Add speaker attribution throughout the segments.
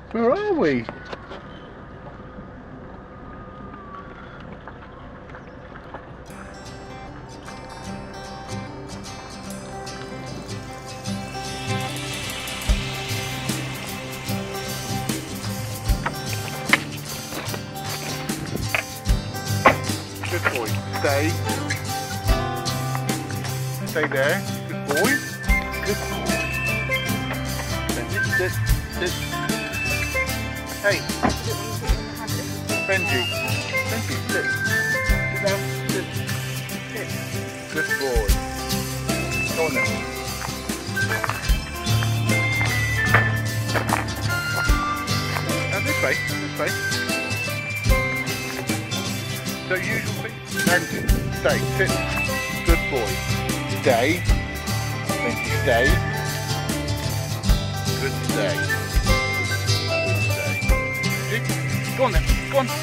Speaker 1: Where are we? Good boy. Stay. Stay there. Good boy. Good boy. Sit. Sit. Hey. Benji. Benji, sit. Sit down. Sit. Sit. Good boy. Go on now. Now this way. This way. So usual thing. Benji, stay. Sit. Good boy. Stay. Benji, stay. Good stay. Good stay. Go on then. Go on.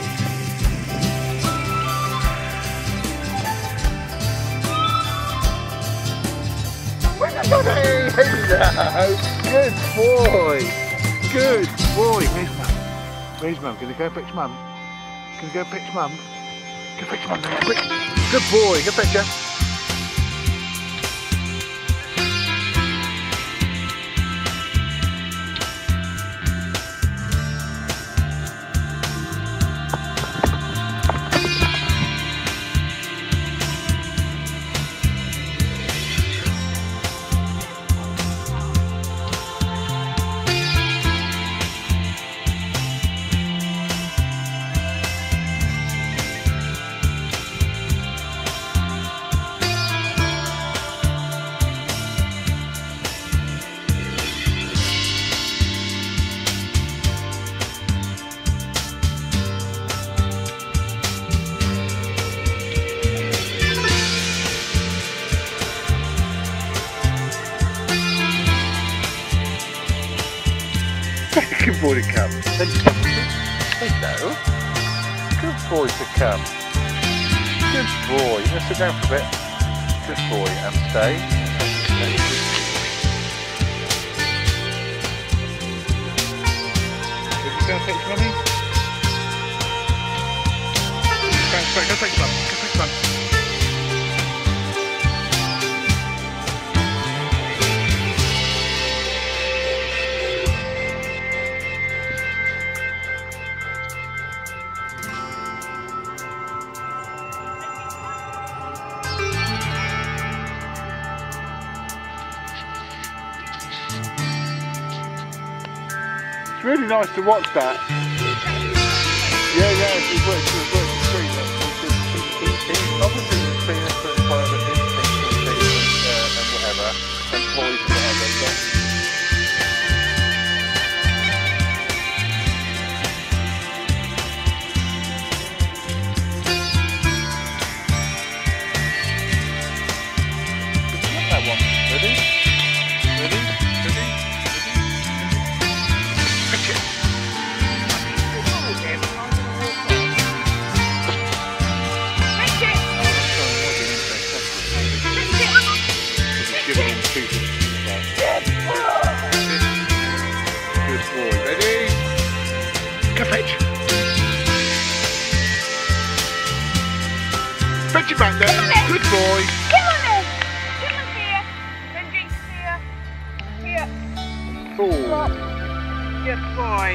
Speaker 1: Hey, hello. Good boy. Good boy. Where's Mum? Where's Mum? Can you go fetch Mum? Can you go fetch Mum? Go fetch Mum. Quick. Good boy. Go fetch her. Good boy to come. Hello. Good boy to come. Good boy. Let's sit down for a bit. Good boy. And stay. Did you go and fetch Mummy? Go fetch Mum. Go fetch Mum. It's really nice to watch that. Yeah, it works great. Obviously it's been influenced by other instincts and things and whatever, and toys and whatever, but not that one. Ready? Ready? Ready? Catch it! Good boy. Ready? Go fetch. Fetch it back there. Good boy.
Speaker 2: Come on then. Come on here. Benji, here. Here.
Speaker 1: Oh.
Speaker 2: Stop. Good boy.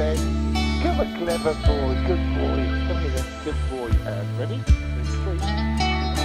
Speaker 1: Ben. Come a clever boy, good boy. Come here then, good boy. Ready? 2, 3.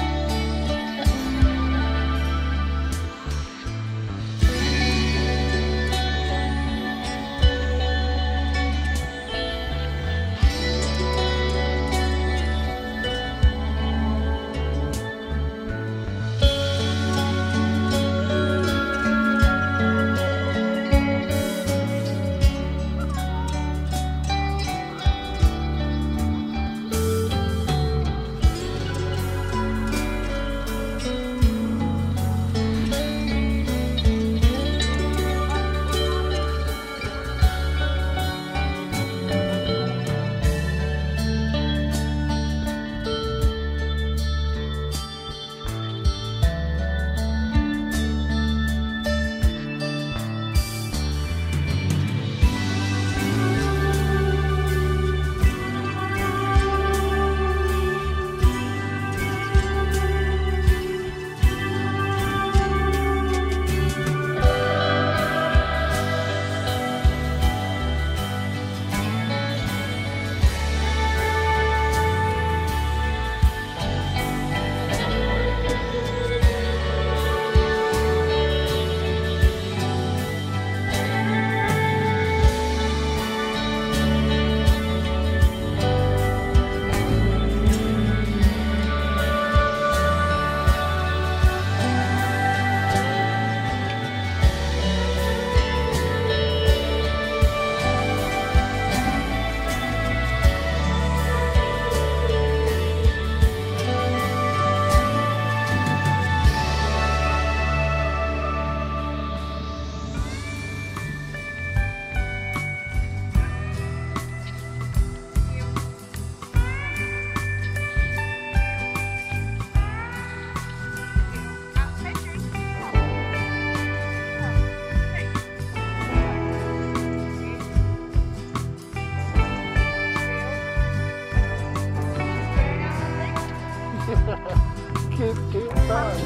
Speaker 1: Cute fun.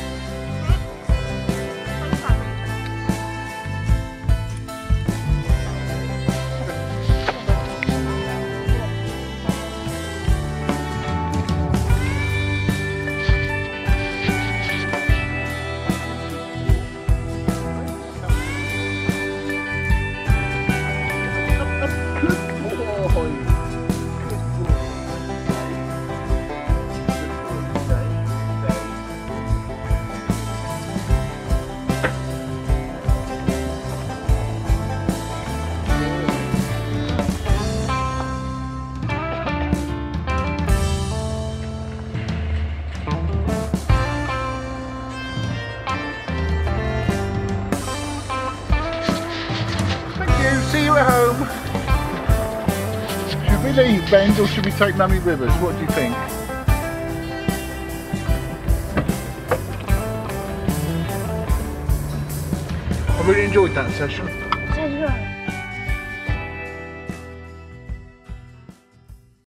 Speaker 1: See you at home. Should we leave, Ben, or should we take Mummy with us? What do you think? I really enjoyed that session.